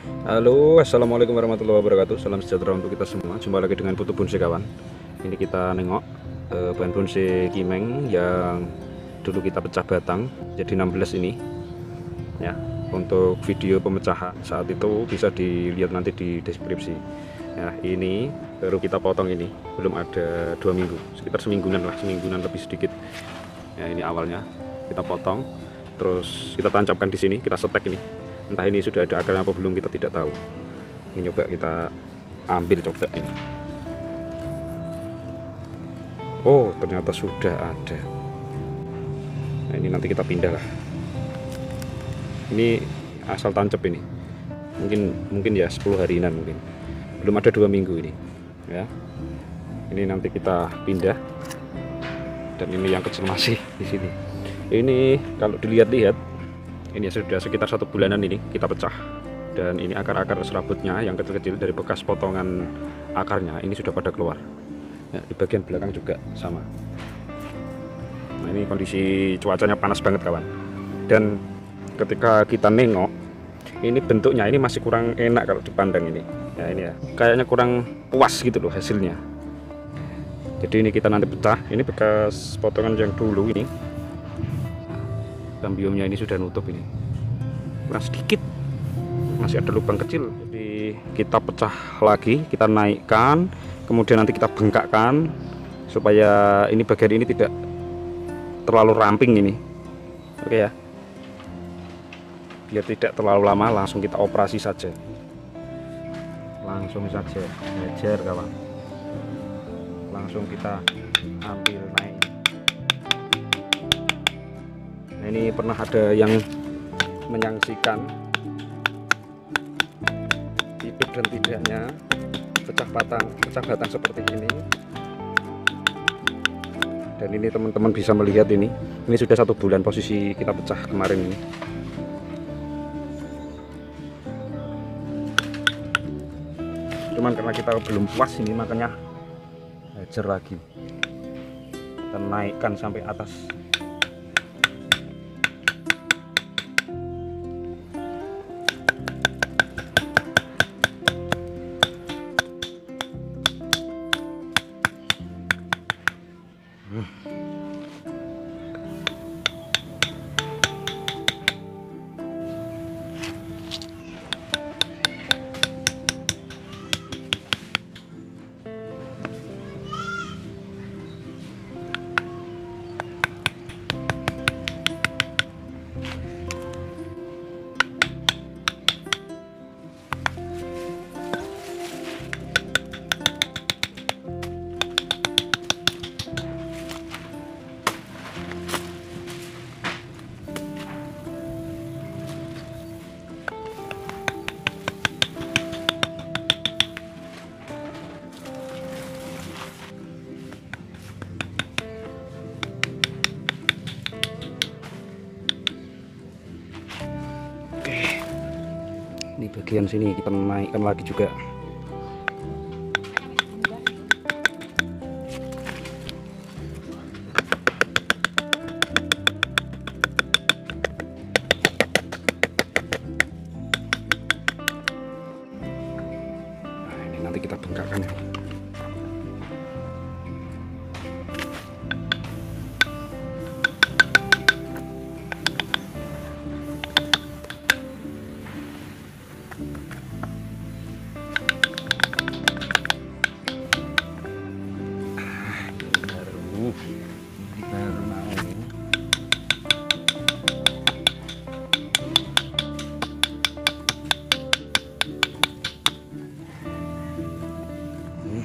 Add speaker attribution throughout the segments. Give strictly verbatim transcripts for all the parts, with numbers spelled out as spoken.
Speaker 1: Halo, assalamualaikum warahmatullahi wabarakatuh. Salam sejahtera untuk kita semua. Jumpa lagi dengan Putu Bonsai kawan. Ini kita nengok eh, bahan bonsai Kimeng yang dulu kita pecah batang jadi enam belas ini. Ya, untuk video pemecahan saat itu bisa dilihat nanti di deskripsi. Ya, ini baru kita potong ini, belum ada dua minggu, sekitar semingguan lah, semingguan lebih sedikit. Ya, ini awalnya kita potong, terus kita tancapkan di sini, kita setek ini. Entah ini sudah ada akarnya apa belum, kita tidak tahu. Ini coba kita ambil coba ini. Oh, ternyata sudah ada. Nah, ini nanti kita pindah lah. Ini asal tancap ini. Mungkin mungkin ya sepuluh harian mungkin. Belum ada dua minggu ini. Ya. Ini nanti kita pindah. Dan ini yang kecil masih di sini. Ini kalau dilihat-lihat, ini sudah sekitar satu bulanan ini kita pecah, dan ini akar-akar serabutnya yang kecil-kecil dari bekas potongan akarnya ini sudah pada keluar ya, di bagian belakang juga sama. Nah, ini kondisi cuacanya panas banget kawan, dan ketika kita nengok ini bentuknya ini masih kurang enak kalau dipandang ini ya, ini ya kayaknya kurang puas gitu loh hasilnya. Jadi ini kita nanti pecah, ini bekas potongan yang dulu ini. Kambiumnya ini sudah nutup, ini kurang sedikit, masih ada lubang kecil. Jadi kita pecah lagi, kita naikkan, kemudian nanti kita bengkakkan supaya ini bagian ini tidak terlalu ramping ini. Oke ya, biar tidak terlalu lama, langsung kita operasi saja, langsung saja hajar kawan, langsung kita ambil naik. Nah, ini pernah ada yang menyaksikan hidup dan tidaknya pecah batang pecah batang seperti ini, dan ini teman-teman bisa melihat ini ini sudah satu bulan posisi kita pecah kemarin ini. Cuman karena kita belum puas ini, makanya hajar lagi, kita naikkan sampai atas. Ini bagian sini kita naikkan lagi juga. Nah, ini nanti kita bengkakkan. Baru mau ini. Hmm.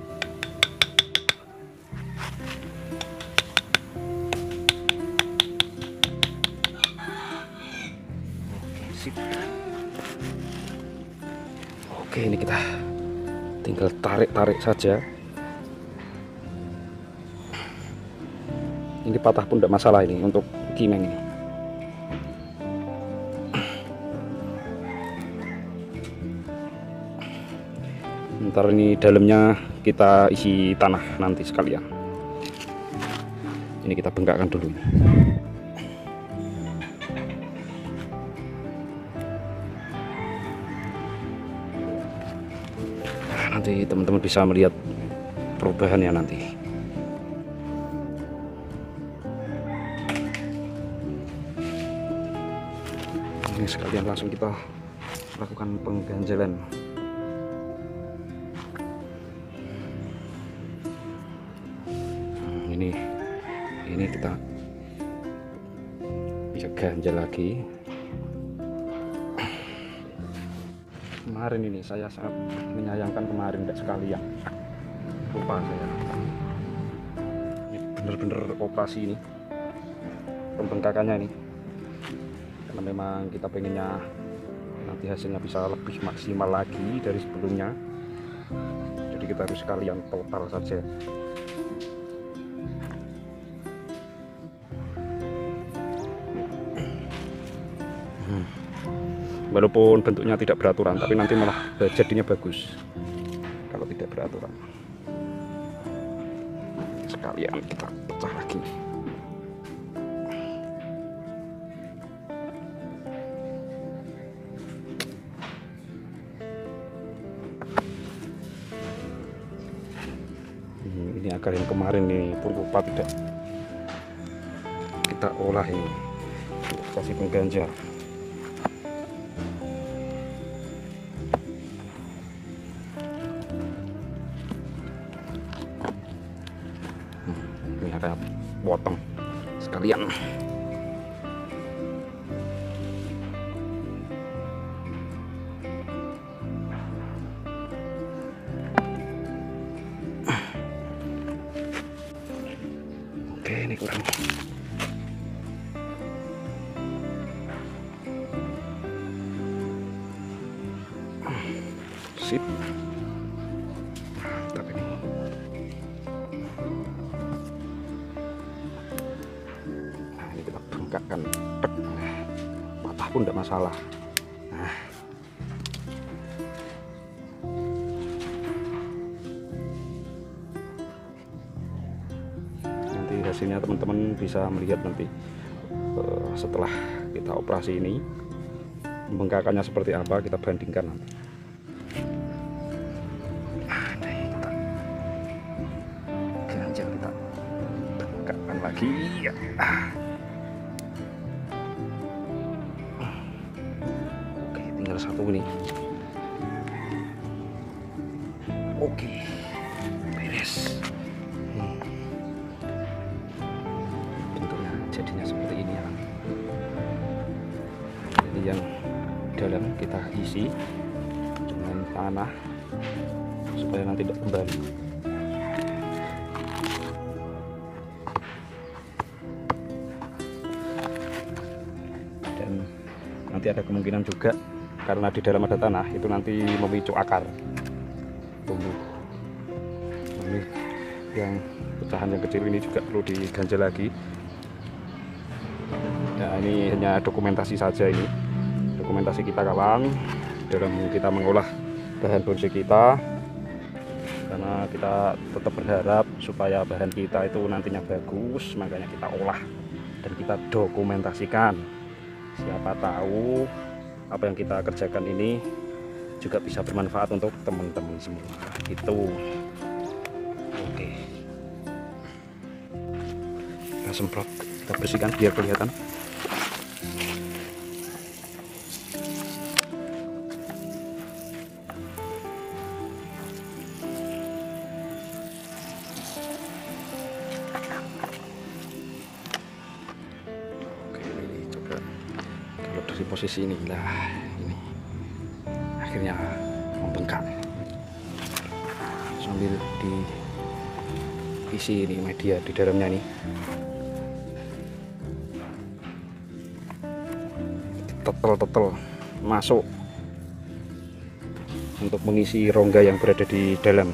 Speaker 1: Oke, sip. Oke, ini kita tinggal tarik-tarik saja. Ini patah pun tidak masalah ini untuk Kimeng ini. Ntar ini dalamnya kita isi tanah nanti sekalian. Ini kita bengkakkan dulu ini. nanti teman-teman bisa melihat perubahannya nanti. Ini sekalian langsung kita lakukan pengganjalan. Hmm, ini ini kita bisa ganjal lagi. Kemarin ini saya sangat menyayangkan, kemarin tidak sekalian lupa saya. Ini bener-bener operasi ini pembengkakannya ini, karena memang kita pengennya nanti hasilnya bisa lebih maksimal lagi dari sebelumnya, jadi kita harus sekalian total saja. hmm. Walaupun bentuknya tidak beraturan, tapi nanti malah jadinya bagus kalau tidak beraturan. Sekalian kita pecah lagi. Ini akar yang kemarin nih purpupa tidak kita olah ini, kasih pengganjal. Ini ada potong sekalian. Oke, ini kurang. Sip. Mantap ini. Nah, ini kita bengkakkan. Patah pun tidak masalah. Nah. Hasilnya teman-teman bisa melihat nanti uh, setelah kita operasi ini pembengkakannya seperti apa, kita bandingkan nanti. Nah, kita ganjal, kita bengkakkan lagi ya. Oke, tinggal satu ini. Oke, beres. Jadinya seperti ini ya. Jadi yang dalam kita isi dengan tanah supaya nanti tidak kembali. Dan nanti ada kemungkinan juga karena di dalam ada tanah, itu nanti memicu akar tumbuh. Ini yang pecahan yang kecil ini juga perlu diganjal lagi. Ya, ini hanya dokumentasi saja, ini dokumentasi kita kawan dalam kita mengolah bahan bonsai kita, karena kita tetap berharap supaya bahan kita itu nantinya bagus, makanya kita olah dan kita dokumentasikan. Siapa tahu apa yang kita kerjakan ini juga bisa bermanfaat untuk teman-teman semua gitu. Oke, kita semprot, kita bersihkan biar kelihatan. Dari posisi ini lah, ini akhirnya membengkak sambil diisi ini media di dalamnya nih. Tetel-tetel masuk untuk mengisi rongga yang berada di dalam.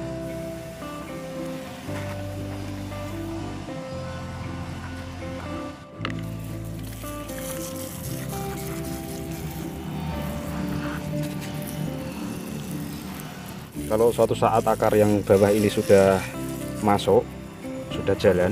Speaker 1: Kalau suatu saat akar yang bawah ini sudah masuk, sudah jalan,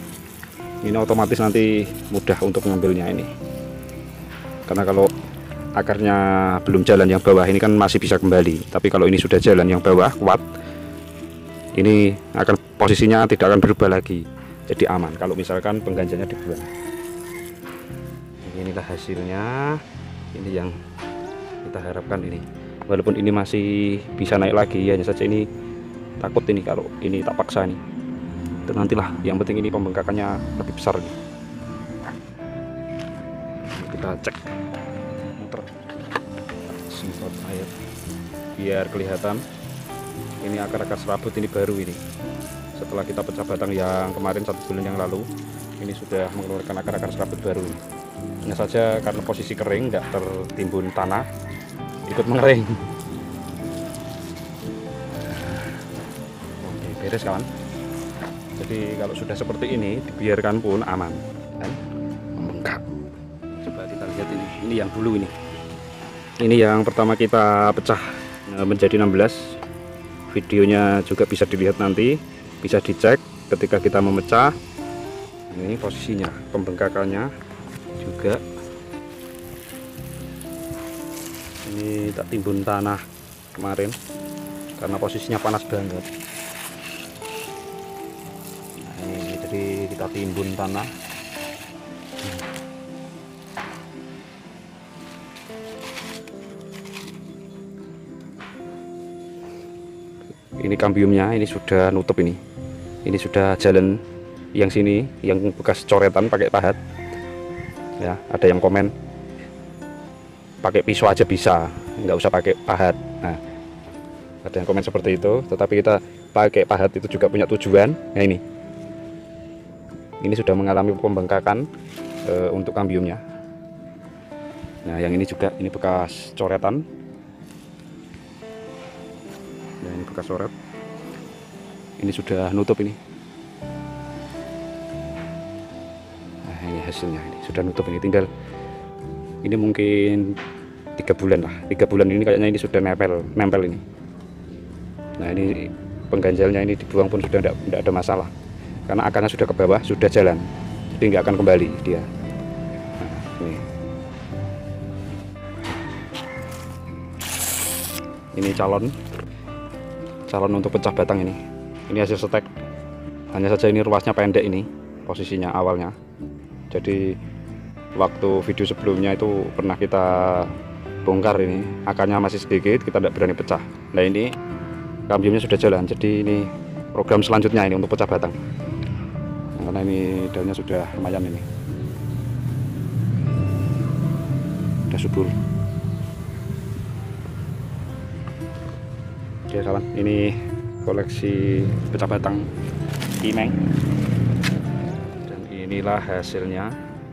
Speaker 1: ini otomatis nanti mudah untuk mengambilnya ini. Karena kalau akarnya belum jalan yang bawah ini kan masih bisa kembali, tapi kalau ini sudah jalan yang bawah kuat, ini akan posisinya tidak akan berubah lagi, jadi aman kalau misalkan pengganjalnya dibuang. Inilah hasilnya, ini yang kita harapkan ini. Walaupun ini masih bisa naik lagi, hanya saja ini takut ini kalau ini tak paksa nih. Itu nantilah, yang penting ini pembengkakannya lebih besar nih. Kita cek, muter, semprot air biar kelihatan. Ini akar-akar serabut ini baru ini. Setelah kita pecah batang yang kemarin satu bulan yang lalu, ini sudah mengeluarkan akar-akar serabut baru ini. Hanya saja karena posisi kering, tidak tertimbun tanah, ikut mengering. Oke, beres kawan. Jadi kalau sudah seperti ini dibiarkan pun aman kan, membengkak. Coba kita lihat ini, ini yang dulu ini. Ini yang pertama kita pecah menjadi enam belas. Videonya juga bisa dilihat nanti, bisa dicek ketika kita memecah. Ini posisinya, pembengkakannya juga. Ini tak timbun tanah kemarin karena posisinya panas banget. Nah, ini jadi kita timbun tanah. Ini kambiumnya ini sudah nutup ini. Ini sudah jalan yang sini, yang bekas coretan pakai pahat. Ya, ada yang komen pakai pisau aja bisa, nggak usah pakai pahat. Nah, ada yang komen seperti itu, tetapi kita pakai pahat itu juga punya tujuan. Nah, ini ini sudah mengalami pembengkakan e, untuk kambiumnya. Nah, yang ini juga ini bekas coretan. Nah, ini bekas coret. Ini sudah nutup ini. Nah, ini hasilnya, ini sudah nutup ini, tinggal ini mungkin tiga bulan lah, tiga bulan ini kayaknya ini sudah nempel, nempel ini. Nah, ini pengganjalnya ini dibuang pun sudah tidak ada masalah, karena akarnya sudah ke bawah, sudah jalan, jadi nggak akan kembali dia. Nah, ini. Ini calon, calon untuk pecah batang ini. Ini hasil stek. Hanya saja ini ruasnya pendek ini, posisinya awalnya. Jadi waktu video sebelumnya itu pernah kita bongkar ini, akarnya masih sedikit, kita tidak berani pecah. Nah, ini kambiumnya sudah jalan, jadi ini program selanjutnya ini untuk pecah batang. Nah, karena ini daunnya sudah lumayan ini, sudah subur. Oke kawan, ini koleksi pecah batang Kimeng, dan inilah hasilnya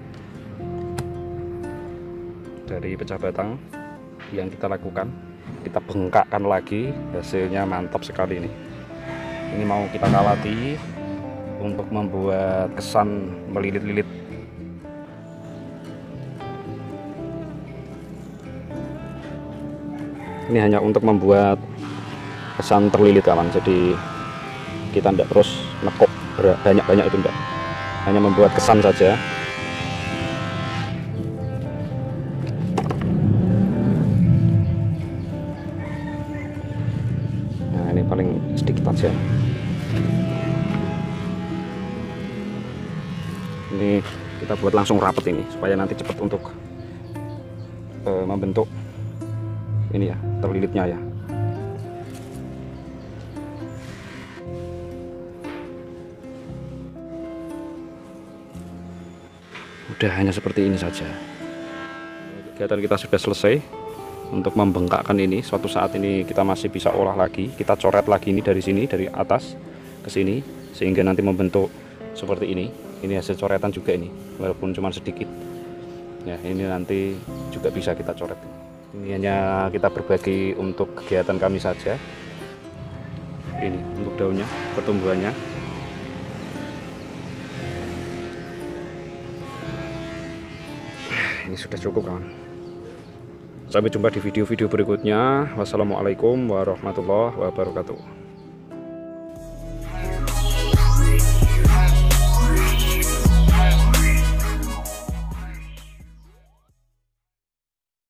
Speaker 1: dari pecah batang yang kita lakukan. Kita bengkakkan lagi, hasilnya mantap sekali ini. Ini mau kita kalati untuk membuat kesan melilit-lilit. Ini hanya untuk membuat kesan terlilit kawan, jadi kita tidak terus nekuk banyak-banyak, itu enggak, hanya membuat kesan saja. Nah, ini paling sedikit aja. Ini kita buat langsung rapet ini supaya nanti cepat untuk uh, membentuk ini ya, terlilitnya ya. Udah hanya seperti ini saja. Kegiatan kita sudah selesai untuk membengkakkan ini. Suatu saat ini kita masih bisa olah lagi, kita coret lagi ini dari sini, dari atas ke sini, sehingga nanti membentuk seperti ini. Ini hasil coretan juga ini, walaupun cuma sedikit. Ya, ini nanti juga bisa kita coret. Ini hanya kita berbagi untuk kegiatan kami saja. Ini untuk daunnya, pertumbuhannya. Ini sudah cukup kawan. Sampai jumpa di video-video berikutnya. Wassalamualaikum warahmatullahi wabarakatuh.